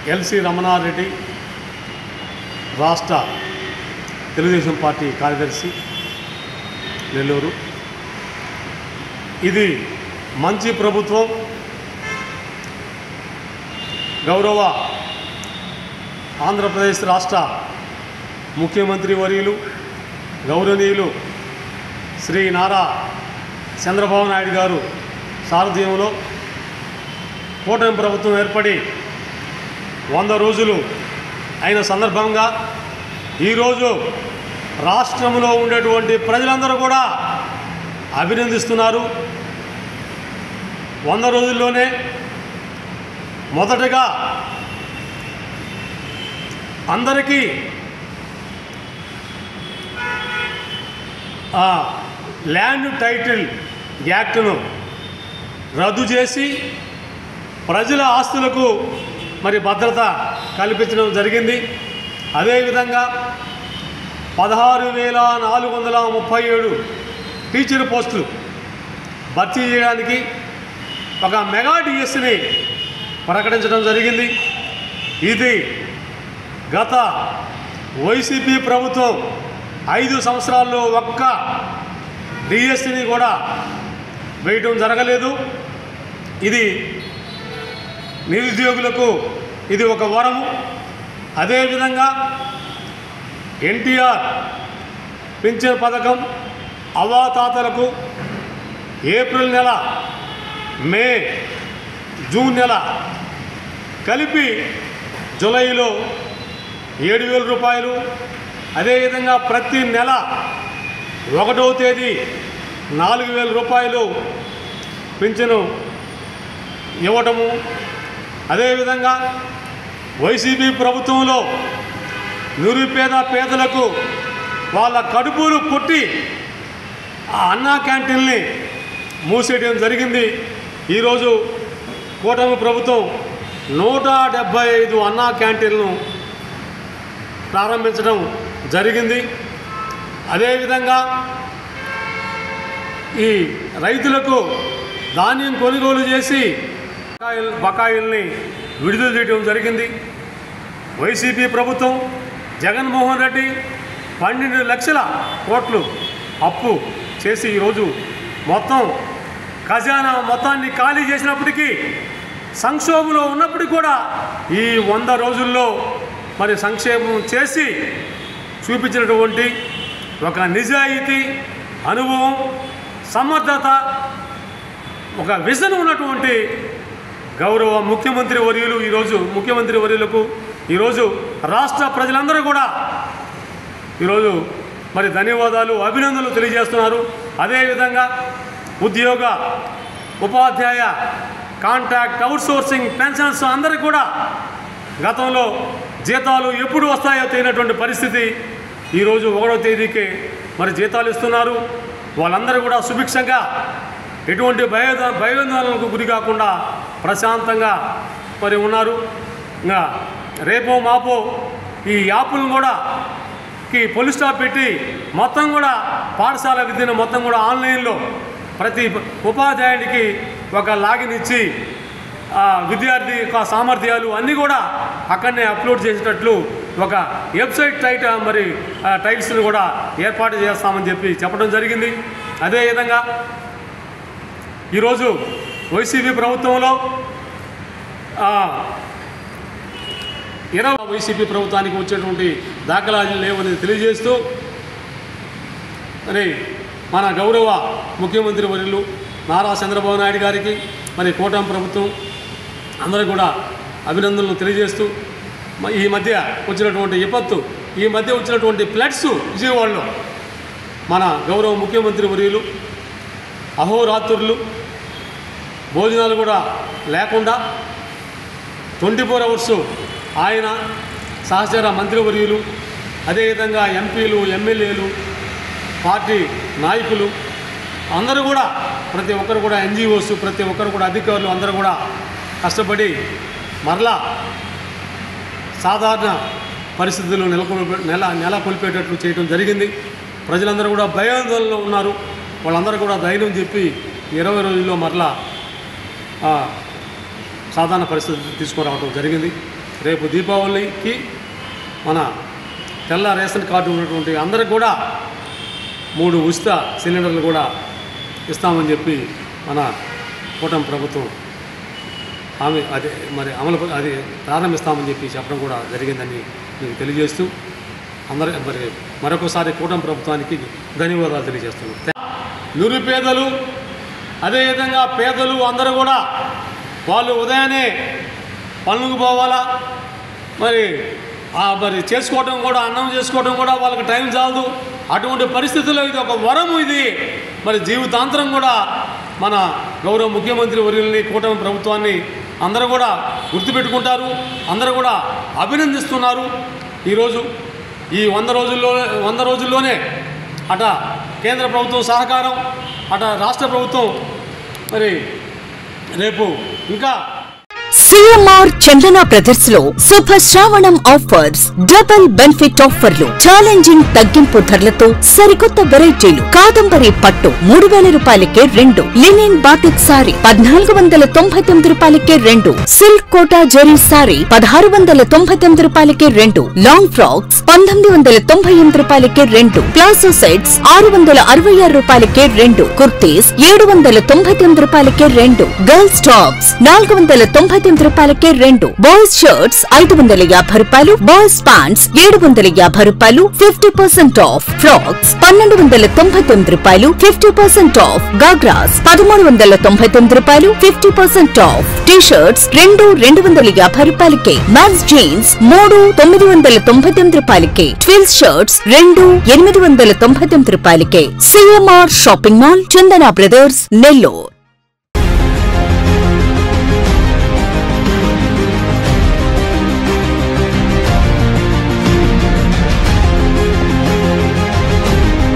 LC Ramanareddy రాష్ట్ర Telugu Desam party కార్యదర్శి నెల్లూరు. ఇది మంచి ప్రభుత్వం. గౌరవ ఆంధ్రప్రదేశ్ రాష్ట్ర ముఖ్యమంత్రి వర్యులు గౌరవనీయులు శ్రీ నారా చంద్రబాబు నాయుడు గారు సారథ్యంలో కూటమి ప్రభుత్వం ఏర్పడి 100 రోజులు అయిన సందర్భంగా ఈరోజు రాష్ట్రంలో ఉండేటువంటి ప్రజలందరూ కూడా అభినందిస్తున్నారు. 100 రోజుల్లోనే మొదటగా అందరికీ ల్యాండ్ టైటిల్ యాక్ట్ను రద్దు చేసి ప్రజల ఆస్తులకు మరి భద్రత కల్పించడం జరిగింది. అదేవిధంగా 16,437 టీచర్ పోస్టులు భర్తీ చేయడానికి ఒక మెగా డిఎస్సిని ప్రకటించడం జరిగింది. ఇది గత వైసీపీ ప్రభుత్వం 5 సంవత్సరాల్లో ఒక్క డిఎస్సిని కూడా వేయటం జరగలేదు. ఇది నిరుద్యోగులకు ఇది ఒక వరము. అదేవిధంగా ఎన్టీఆర్ పింఛన్ పథకం అవ్వాతాతలకు ఏప్రిల్ నెల, మే, జూన్ నెల కలిపి జూలైలో 7,000 రూపాయలు. అదేవిధంగా ప్రతి నెల 1వ తేదీ 4,000 రూపాయలు పింఛను ఇవ్వటము. అదేవిధంగా వైసీపీ ప్రభుత్వంలో నిరుపేద పేదలకు వాళ్ళ కడుపులు కొట్టి ఆ అన్నా క్యాంటీన్ని మూసేయడం జరిగింది. ఈరోజు కూటమి ప్రభుత్వం 175 అన్నా క్యాంటీన్లను ప్రారంభించడం జరిగింది. అదేవిధంగా ఈ రైతులకు ధాన్యం కొనుగోలు చేసి బకాయిల్ని విడుదల చేయడం జరిగింది. వైసీపీ ప్రభుత్వం జగన్మోహన్ రెడ్డి 12 లక్షల కోట్లు అప్పు చేసి ఈరోజు మొత్తం ఖజానా మొత్తాన్ని ఖాళీ చేసినప్పటికీ సంక్షోభంలో ఉన్నప్పటికీ కూడా ఈ 100 రోజుల్లో మరి సంక్షేమం చేసి చూపించినటువంటి ఒక నిజాయితీ, అనుభవం, సమర్థత, ఒక విజన్ ఉన్నటువంటి గౌరవ ముఖ్యమంత్రి వర్యులు ముఖ్యమంత్రి వర్యులకు ఈరోజు రాష్ట్ర ప్రజలందరూ కూడా ఈరోజు మరి ధన్యవాదాలు, అభినందనలు తెలియజేస్తున్నారు. అదేవిధంగా ఉద్యోగ, ఉపాధ్యాయ, కాంట్రాక్ట్, అవుట్సోర్సింగ్, పెన్షన్స్ అందరికీ కూడా గతంలో జీతాలు ఎప్పుడు వస్తాయో తెలియనటువంటి పరిస్థితి. ఈరోజు 1వ తేదీకే మరి జీతాలు ఇస్తున్నారు. వాళ్ళందరూ కూడా సుభిక్షంగా ఎటువంటి భయోందోళనకు గురి కాకుండా ప్రశాంతంగా మరి ఉన్నారు. ఇంకా రేపో మాపో ఈ యాప్లను కూడా ఫుల్ స్టాప్ పెట్టి మొత్తం కూడా పాఠశాల విద్యను మొత్తం కూడా ఆన్లైన్లో ప్రతి ఉపాధ్యాయుడికి ఒక లాగిన్ ఇచ్చి విద్యార్థి యొక్క సామర్థ్యాలు అన్నీ కూడా అక్కడనే అప్లోడ్ చేసేటట్లు ఒక వెబ్సైట్ టైల్స్ని కూడా ఏర్పాటు చేస్తామని చెప్పడం జరిగింది. అదేవిధంగా ఈరోజు వైసీపీ ప్రభుత్వంలో వైసీపీ ప్రభుత్వానికి వచ్చేటువంటి దాఖలాలు లేవని తెలియజేస్తూ మరి మన గౌరవ ముఖ్యమంత్రి వర్యులు నారా చంద్రబాబు నాయుడు గారికి మరి కూటమి ప్రభుత్వం అందరూ కూడా అభినందనలు తెలియజేస్తూ ఈ మధ్య వచ్చినటువంటి విపత్తు, ఈ మధ్య వచ్చినటువంటి ఫ్లడ్స్ విజయవాడలో మన గౌరవ ముఖ్యమంత్రి వర్యులు అహోరాత్రులు భోజనాలు కూడా లేకుండా 24 అవర్స్ ఆయన సహచర మంత్రివర్యులు, అదేవిధంగా ఎంపీలు, ఎమ్మెల్యేలు, పార్టీ నాయకులు అందరూ కూడా ప్రతి ఒక్కరు కూడా ఎన్జిఓస్, ప్రతి ఒక్కరు కూడా అధికారులు అందరూ కూడా కష్టపడి మరలా సాధారణ పరిస్థితుల్లో నెలకొల్పేటట్లు చేయడం జరిగింది. ప్రజలందరూ కూడా భయాందోళనలో ఉన్నారు. వాళ్ళందరూ కూడా ధైర్యం చెప్పి 20 రోజుల్లో మరలా సాధారణ పరిస్థితి తీసుకురావడం జరిగింది. రేపు దీపావళికి మన తెల్ల రేషన్ కార్డు ఉన్నటువంటి అందరికి కూడా 3 ఉచిత సిలిండర్లు కూడా ఇస్తామని చెప్పి మన కూటమి ప్రభుత్వం హామీ అది మరి అది ప్రారంభిస్తామని చెప్పి చెప్పడం కూడా జరిగిందని మీకు తెలియజేస్తూ మరొకసారి కూటమి ప్రభుత్వానికి ధన్యవాదాలు తెలియజేస్తున్నాను. నిరుపేదలు అదేవిధంగా పేదలు అందరూ కూడా వాళ్ళు ఉదయాన్నే పనులకు పోవాలా, మరి చేసుకోవడం కూడా అన్నం చేసుకోవడం కూడా వాళ్ళకి టైం చాలదు. అటువంటి పరిస్థితుల్లో ఇది ఒక వరం. ఇది మరి జీవితాంతరం కూడా మన గౌరవ ముఖ్యమంత్రి వర్యుల్ని కూటమి ప్రభుత్వాన్ని అందరూ కూడా గుర్తుపెట్టుకుంటారు, అందరూ కూడా అభినందిస్తున్నారు. ఈరోజు ఈ 100 రోజుల్లోనే అట కేంద్ర ప్రభుత్వం సహకారం, అట రాష్ట్ర ప్రభుత్వం మరి రేపు ఇంకా సిఎంఆర్ చందన బ్రదర్స్ లో శుభ శ్రావణం ఆఫర్స్, డబుల్ బెనిఫిట్ ఆఫర్లు, ఛాలెంజింగ్ తగ్గింపు ధరలతో సరికొత్త వెరైటీలు. కాదంబరి పట్టు 3000 రూపాయలకే 2, లినిన్ బాటిక్ సారీ 1499 రూపాయలకే 2, సిల్క్ కోటా జరీ సారీ 1699 రూపాయలకే 2, లాంగ్ ఫ్రాక్స్ 1998 రూపాయలకే 2, ప్లాసో సెట్స్ 666 రూపాయలకే 2, కుర్తీస్ 799 రూపాయలకే 2, గర్ల్స్ టాప్స్ 499 రూపాయలకే 2, బాయ్స్ షర్ట్స్ 550 రూపాయలు, బాయ్స్ ప్యాంట్స్ 750 రూపాయలు 50% ఆఫ్, ఫ్రాక్స్ 1299 రూపాయలు 50% ఆఫ్, గాగ్రాస్ 1399 రూపాయలు 50% ఆఫ్, టీ షర్ట్స్ 250 రూపాయలకే, మ్యాన్స్ జీన్స్ 999 రూపాయలకే, ట్విల్స్ షర్ట్స్ 899 రూపాయలకే. CMR shopping mall, Chandana brothers, Nellore.